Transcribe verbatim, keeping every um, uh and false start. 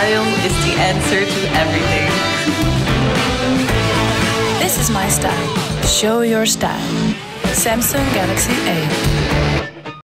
style is the answer to everything. This is my style. Show your style. Samsung Galaxy A.